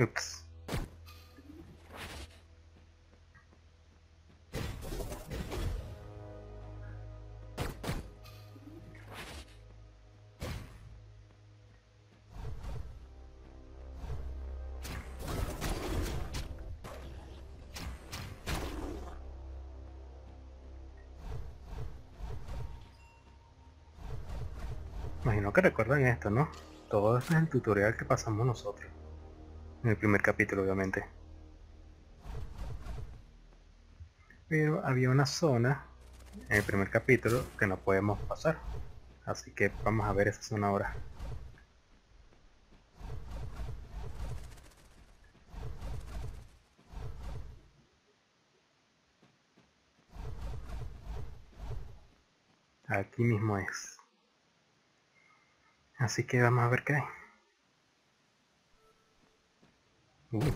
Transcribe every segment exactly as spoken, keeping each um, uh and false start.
Ups. Imagino que recuerdan esto, ¿no? Todo esto es el tutorial que pasamos nosotros. En el primer capítulo, obviamente. Pero había una zona en el primer capítulo que no podemos pasar. Así que vamos a ver esa zona ahora. Aquí mismo es. Así que vamos a ver qué hay. Uh.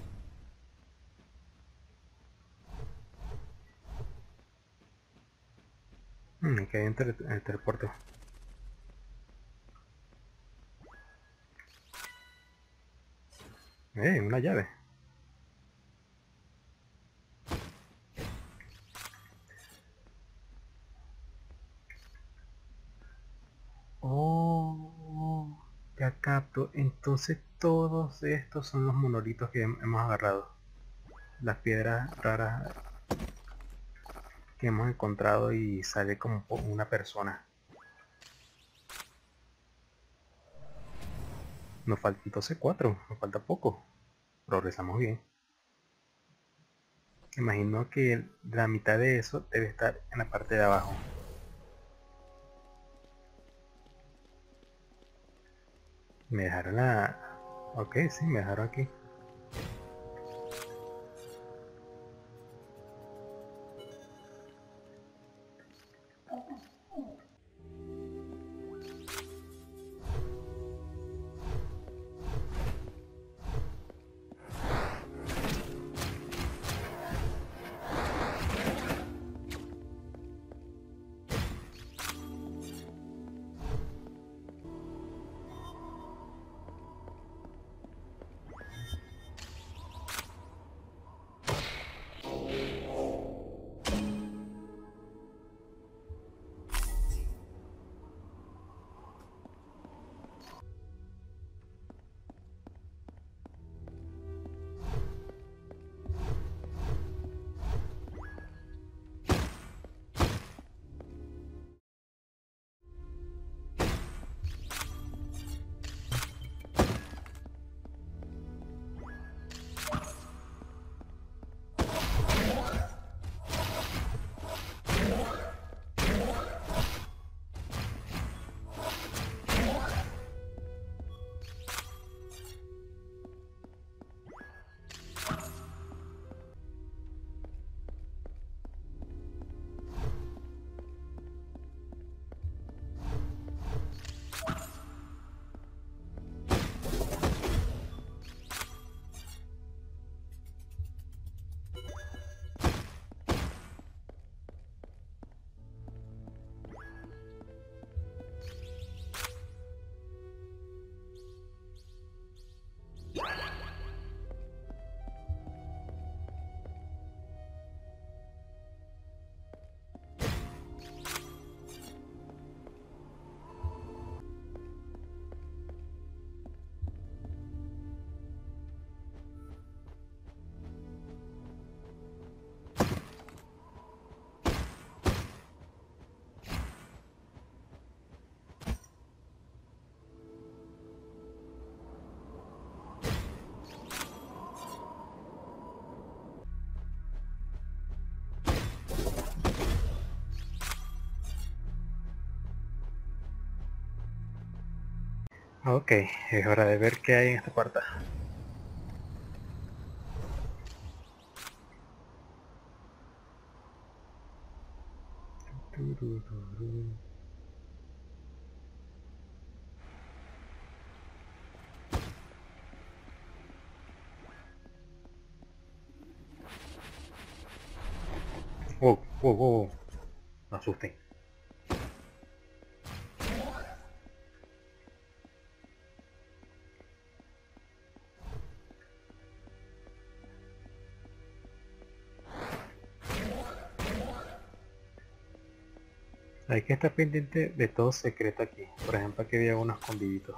Mm, aquí hay un tele el teleporte. Eh, una llave. Oh, ya capto. Entonces todos estos son los monolitos que hem- hemos agarrado. Las piedras raras que hemos encontrado y sale como po- una persona. Nos falta entonces cuatro, nos falta poco. Progresamos bien. Imagino que la mitad de eso debe estar en la parte de abajo. Me dejaron la... Ok, sí, me dejaron aquí. Ok, es hora de ver qué hay en esta puerta. Wow, wow, wow. No asusten. Hay que estar pendiente de todo secreto aquí. Por ejemplo, aquí había unos escondiditos.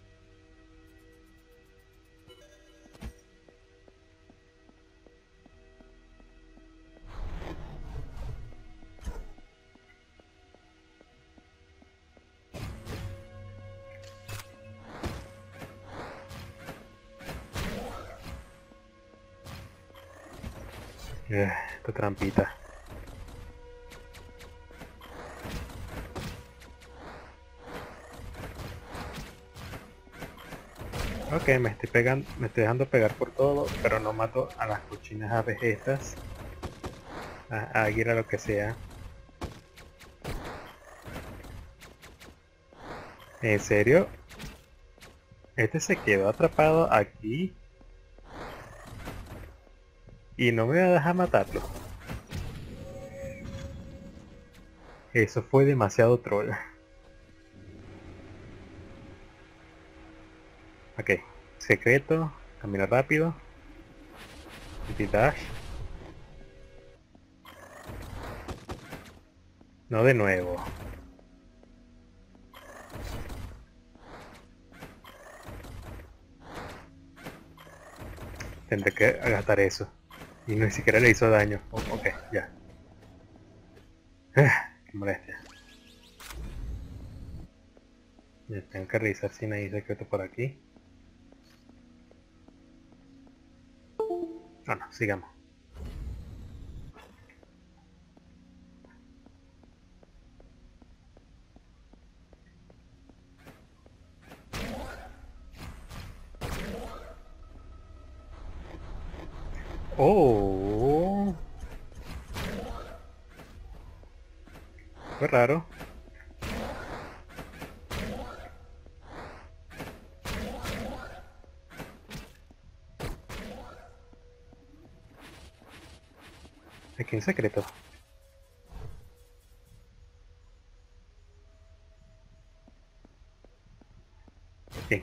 Eh, esta trampita. Ok, me estoy pegando, me estoy dejando pegar por todo, pero no mato a las cochinas aves estas. A águila, lo que sea. ¿En serio? Este se quedó atrapado aquí. Y no me va a dejar matarlo. Eso fue demasiado troll. Ok, secreto, camina rápido, anti-dash. No de nuevo. Tendré que gastar eso. Y ni siquiera le hizo daño. Oh, ok, ya. Qué molestia. Ya tengo que revisar si no hay secreto por aquí. Bueno, sigamos. Oh, fue raro. Aquí hay un secreto. Bien.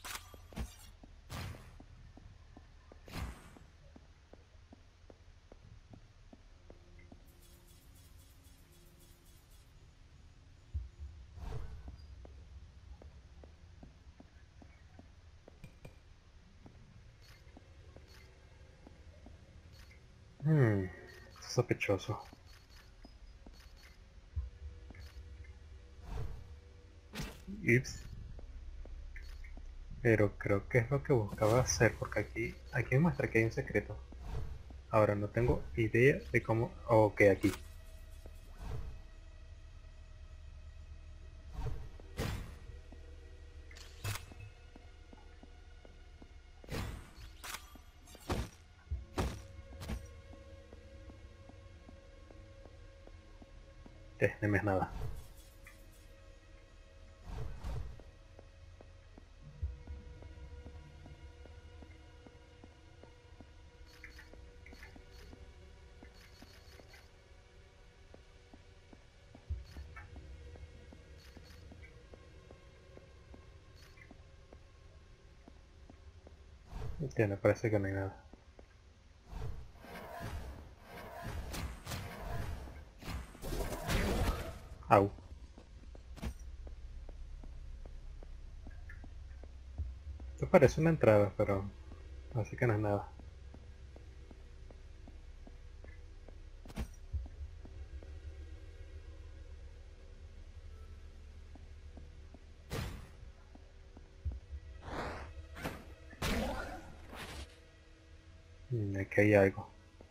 Hmm, sospechoso. Ups. Pero creo que es lo que buscaba hacer, porque aquí, aquí me muestra que hay un secreto. Ahora no tengo idea de cómo... Ok, aquí. Eh, no me es nada. Ya me parece que no hay nada. Au. Esto parece una entrada, pero así que no es nada. Mm, aquí hay algo.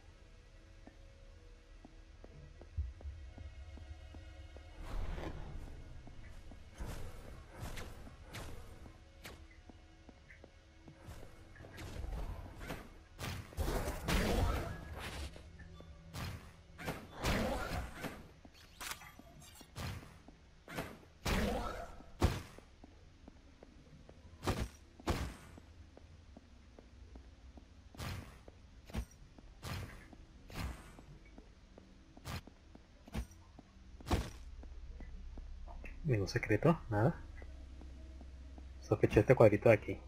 Ningún secreto, nada. Sospeché este cuadrito de aquí.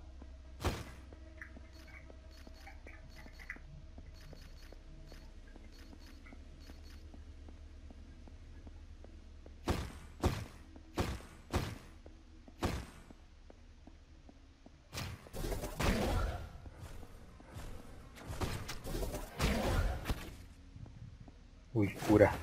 Uy, cura.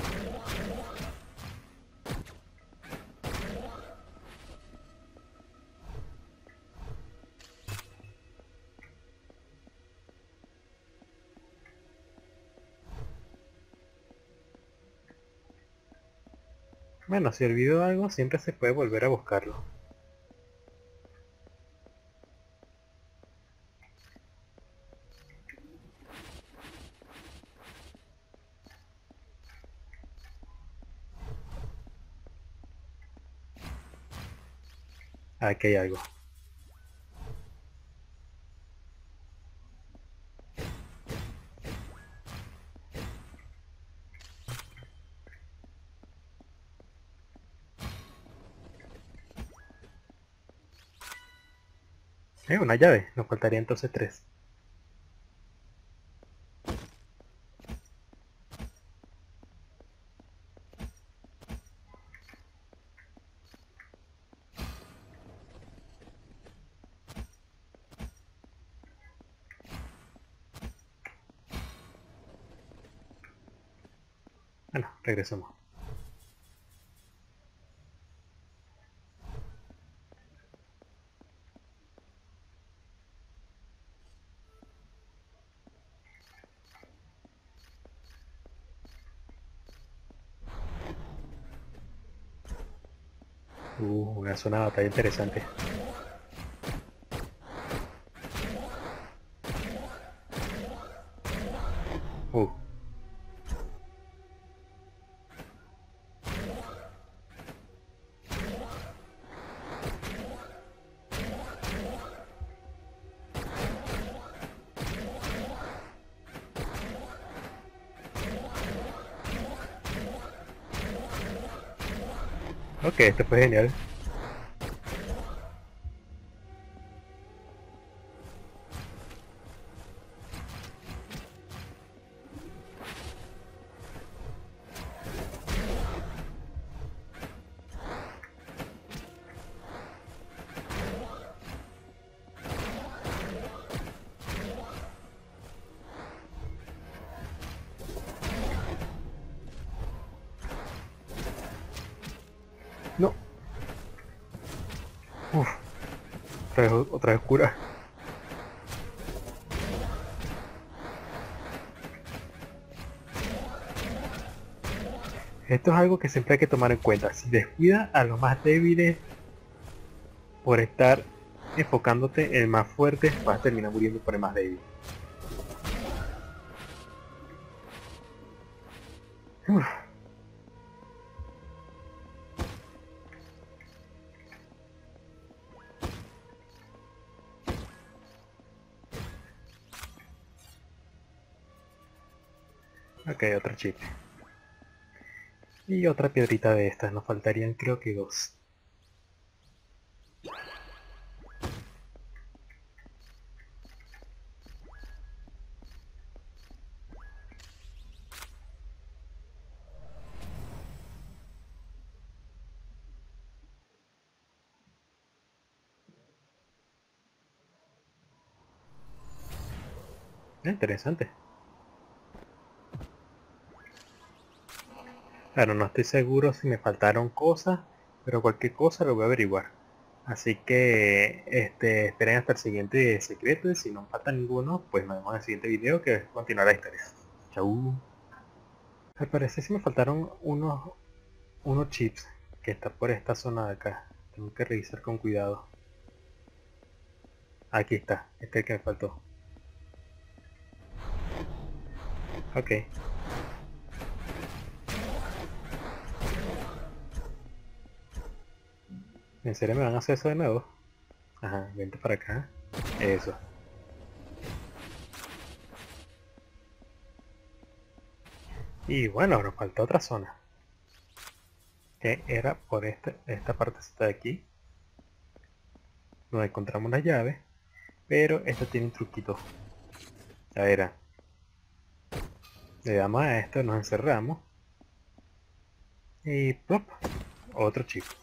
Bueno, si olvido algo, siempre se puede volver a buscarlo. Aquí hay algo. Eh, una llave. Nos faltaría entonces tres. Bueno, regresemos. Uh, una zona de batalla interesante. Uh. Ok, esto fue genial. No. Uf. Otra vez, otra vez cura. Esto es algo que siempre hay que tomar en cuenta. Si descuidas a los más débiles por estar enfocándote en el más fuerte, vas a terminar muriendo por el más débil. Uf. Ok, otro chip. Y otra piedrita de estas. Nos faltarían creo que dos. Eh, interesante. Claro, no estoy seguro si me faltaron cosas, pero cualquier cosa lo voy a averiguar. Así que este, esperen hasta el siguiente secreto y si no falta ninguno, pues nos vemos en el siguiente video que continuará la historia. Chau. Al parecer sí me faltaron unos, unos chips que está por esta zona de acá. Tengo que revisar con cuidado. Aquí está, este es el que me faltó. Ok. ¿En serio me van a hacer eso de nuevo? Ajá, vente para acá. Eso. Y bueno, nos falta otra zona. Que era por esta, esta partecita de aquí. Donde encontramos la llave. Pero esta tiene un truquito. Ya verá. Le damos a esto, nos encerramos. Y plop. Otro chico.